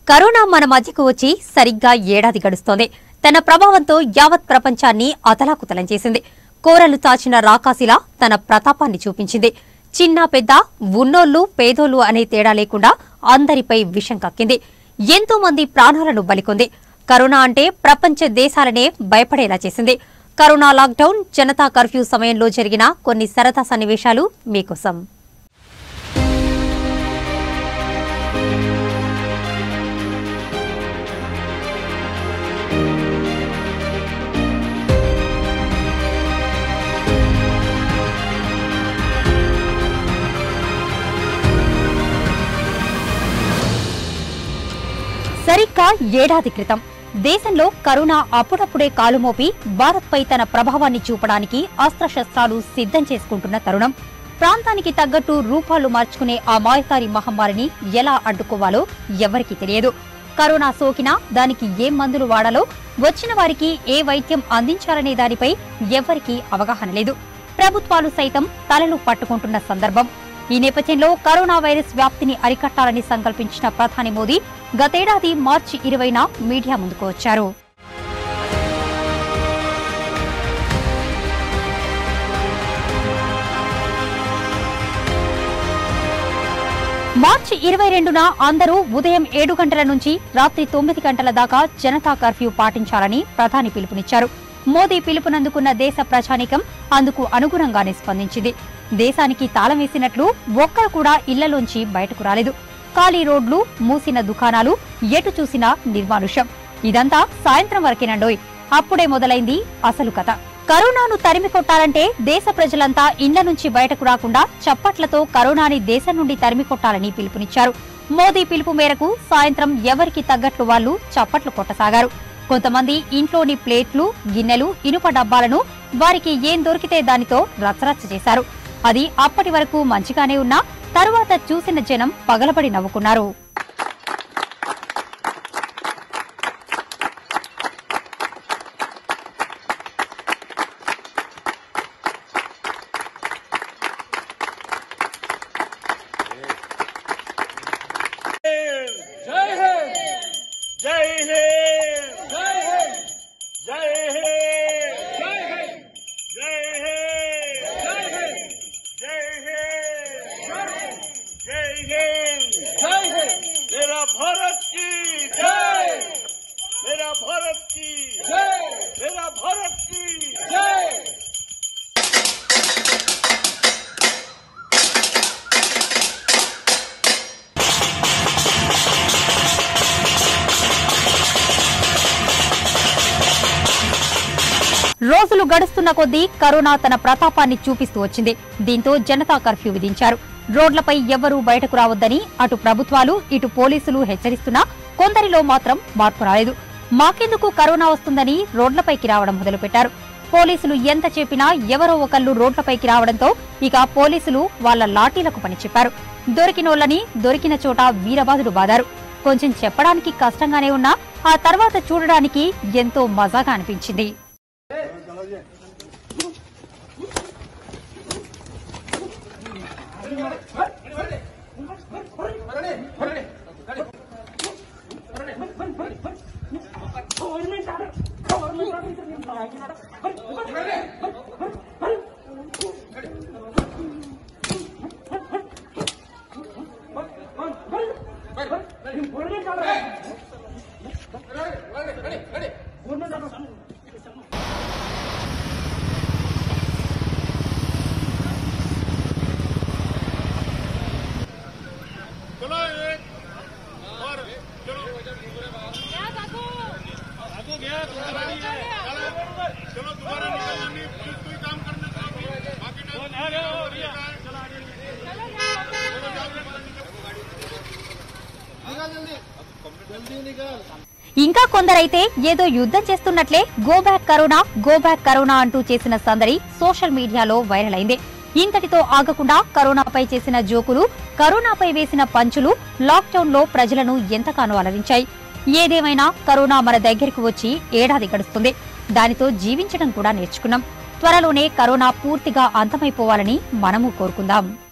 Corona మన మధ్యకు వచ్చి సరిగ్గా ఏడాది గడుస్తోంది. తన ప్రభావంతో యావత్ ప్రపంచాన్ని అతలాకుతలం చేసింది. కోరలు తాచిన రాకాసిలా తన ప్రతాపాన్ని చూపించింది. చిన్న పెద్ద, ఉన్నోళ్లు పేదోళ్లు అనే తేడా లేకుండా అందరిపై విషం కక్కింది. ఎంతో మంది ప్రాణాలను బలికొంది. కరోనా అంటే ప్రపంచ దేశాలనే భయపడేలా చేసింది. కరోనా లాక్డౌన్, జనతా కర్ఫ్యూ సమయంలో జరిగిన కొన్ని సరదా సన్నివేశాలు మీకోసం. సరిగ్గా ఏడాది క్రితం దేశంలో కరోనా అప్పుడప్పుడే కాలుమోపి భారత్పై తన ప్రభావాన్ని చూపడానికి అస్త్రశస్త్రాలు సిద్ధం చేసుకుంటున్న తరుణం. ప్రాంతానికి తగ్గట్టు రూపాలు మార్చుకునే ఆ మాయకారి మహమ్మారిని ఎలా అడ్డుకోవాలో ఎవరికీ తెలియదు. కరోనా సోకినా దానికి ఏ మందులు వాడాలో, వచ్చిన వారికి ఏ వైద్యం అందించాలనే దానిపై ఎవరికీ అవగాహన లేదు. ప్రభుత్వాలు సైతం తలలు పట్టుకుంటున్న సందర్భం. ఈ నేపథ్యంలో కరోనా వైరస్ వ్యాప్తిని అరికట్టాలని సంకల్పించిన ప్రధాని మోదీ గతేడాది మార్చి 20న మీడియా ముందుకు వచ్చారు. మార్చి 22న అందరూ ఉదయం 7 గంటల నుంచి రాత్రి 9 గంటల దాకా జనతా కర్ఫ్యూ పాటించాలని ప్రధాని పిలుపునిచ్చారు. మోదీ పిలుపునందుకున్న దేశ ప్రజానీకం అందుకు అనుగుణంగానే స్పందించింది. దేశానికి తాళం వేసినట్లు ఒక్కరు కూడా ఇళ్లలోంచి బయటకు రాలేదు. ఖాళీ రోడ్లు, మూసిన దుకాణాలు, ఎటు చూసినా నిర్మానుష్యం. ఇదంతా సాయంత్రం వరకేనండోయ్. అప్పుడే మొదలైంది అసలు కథ. కరోనాను తరిమి కొట్టాలంటే దేశ ప్రజలంతా ఇండ్ల నుంచి బయటకు రాకుండా చప్పట్లతో కరోనాని దేశం నుండి తరిమి కొట్టాలని పిలుపునిచ్చారు. మోదీ పిలుపు మేరకు సాయంత్రం ఎవరికి తగ్గట్లు వాళ్లు చప్పట్లు కొట్టసాగారు. కొంతమంది ఇంట్లోని ప్లేట్లు, గిన్నెలు, ఇనుప డబ్బాలను వారికి ఏం దొరికితే దానితో రచ్చరచ్చ చేశారు. అది అప్పటి వరకు మంచిగానే ఉన్నా తరువాత చూసిన జనం పగలబడి నవ్వుకున్నారు. मेरा भारत की जय, मेरा भारत की जय, मेरा भारत की जय। రోజులు గడుస్తున్న కొద్దీ కరోనా తన ప్రతాపాన్ని చూపిస్తూ వచ్చింది. దీంతో జనతా కర్ఫ్యూ విధించారు. రోడ్లపై ఎవ్వరూ బయటకు రావద్దని అటు ప్రభుత్వాలు, ఇటు పోలీసులు హెచ్చరిస్తున్నా కొందరిలో మాత్రం మార్పు రాలేదు. మాకెందుకు కరోనా వస్తుందని రోడ్లపైకి రావడం మొదలుపెట్టారు. పోలీసులు ఎంత చెప్పినా ఎవరో ఒకళ్ళు రోడ్లపైకి రావడంతో ఇక పోలీసులు వాళ్ల లాఠీలకు పని చెప్పారు. దొరికినోళ్లని దొరికిన చోట వీరబాదులు బాదారు. కొంచెం చెప్పడానికి కష్టంగానే ఉన్నా ఆ తర్వాత చూడడానికి ఎంతో మజాగా అనిపించింది. ఇంకా కొందరైతే ఏదో యుద్ధం చేస్తున్నట్లే గో బ్యాక్ కరోనా అంటూ చేసిన సందడి సోషల్ మీడియాలో వైరల్ అయింది. ఇంతటితో ఆగకుండా కరోనాపై చేసిన జోకులు, కరోనాపై వేసిన పంచులు లాక్డౌన్ లో ప్రజలను ఎంతగానో అలరించాయి. ఏదేమైనా కరోనా మన దగ్గరకు వచ్చి ఏడాది గడుస్తుంది. దానితో జీవించడం కూడా నేర్చుకున్నాం. త్వరలోనే కరోనా పూర్తిగా అంతమైపోవాలని మనము కోరుకుందాం.